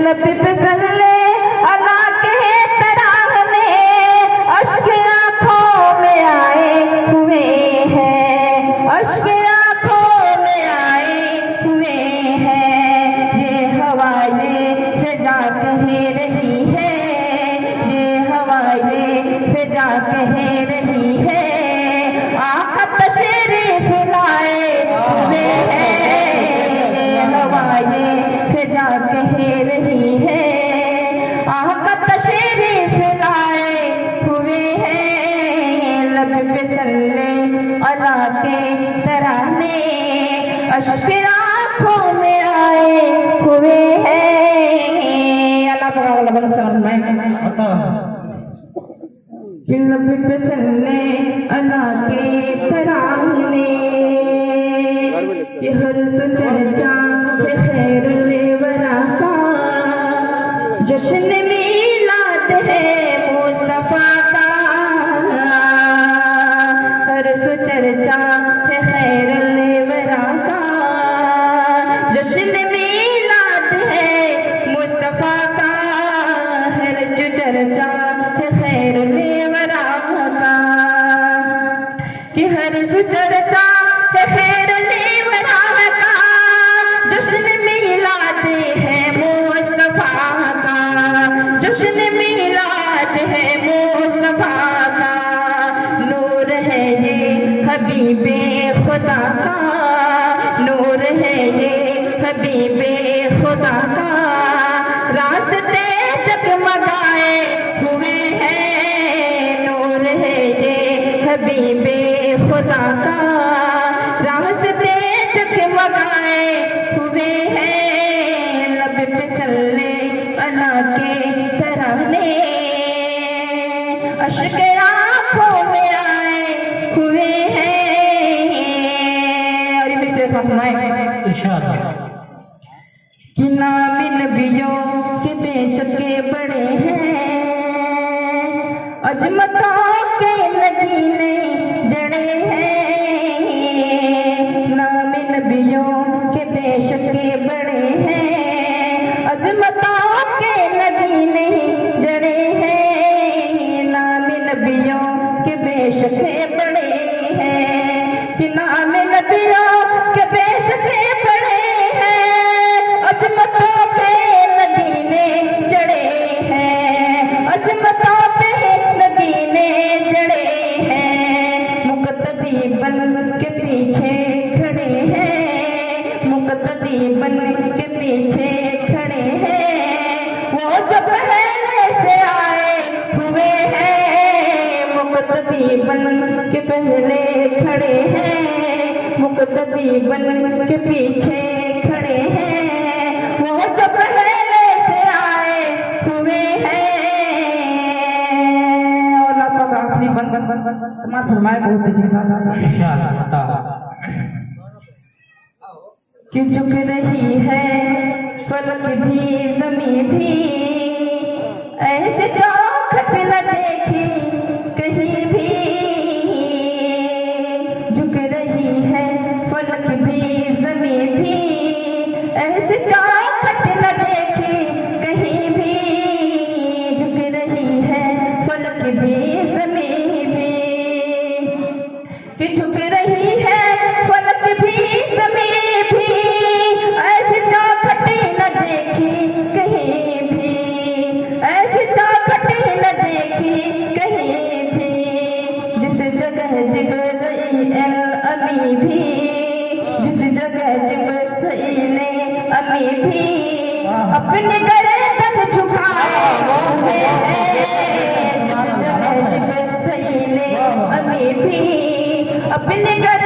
लब पे सल्ले अला के तराने अश्क आँखों में आए हुए हैं, अश्क आँखों में आए हुए हैं। ये हवाएं फिजा कह रही है, ये हवाएं फिजा कह रही है। आका तशरीफ लाए हुए हैं, हवाएं फिजा कह रही है। आका तशरीफ लाए हुए हैं, लब पे सल्ले अला के तराने अश्क आँखों में आए हुए हैं। अल्लाह पाक लब पे सल्ले अला के तराने ये हर चर्चा खैरुल वरा का जश्न मिलाद है मुस्तफा का। हर चर्चा खैरुल वरा का जश्न मिलाद है मुस्तफा का। हर चर्चा खैरुल वरा का कि हर चर्चा खैरुल वरा का जश्न मिलाद है मुस्तफा का, जश्न मिलाद है मुस्तफा का। नूर है ये हबीबे खुदा का, नूर है ये हबीबे खुदा का। रास्ते जगमगाए हुए हैं, नूर है ये हबीबे खुदा का। रास्ते जगमगाए हुए हैं, लब पे सल्ले अला के तराने अश्क आँखों में आए हुए हैं। और ये से कि नाम नबियों के बेशके बड़े हैं, अजमतों के नगीने जड़े हैं। नाम नबियों के बेशके बड़े हैं, अजमतों के नगीने जड़े हैं। नाम नबियों के बेशके बड़े हैं, कि नाम नबियों के बेशके बड़े हैं, अजमतों के नगीने जड़े हैं, अजमतों पे नगीने जड़े हैं। मुक़्तदी बन के पीछे खड़े हैं, मुक़्तदी बन के पीछे खड़े हैं। वो जो पहले से आए हुए हैं, मुक़्तदी बन के पहले खड़े हैं, मुक़्तदी बन के पीछे खड़े हैं। वो जो पहले से आए हुए हैं। और अल्लाह पाक आखिरी बन तमाम फरमाए बहुत तेजी के साथ इंशाअल्लाह कि झुक रही है फलक भी ज़मीं भी, ऐसे चौखट न देखी कहीं भी। झुक रही है फलक भी ज़मीं भी, ऐसे चौखट न देखी कहीं भी। झुक रही है फलक भी ज़मीं भी, कि झुक रही है फलक भी ज़मीं भी, ऐसे चौखट न देखी कहीं भी, ऐसे चौखट न देखी कहीं भी। जिस जगह जिब्राईल अमी भी, जिस जगह जिब्राईल अमी भी अपने गर्दन झुकाए हुए हैं। जिस जगह जिब्राईल अमी भी अपने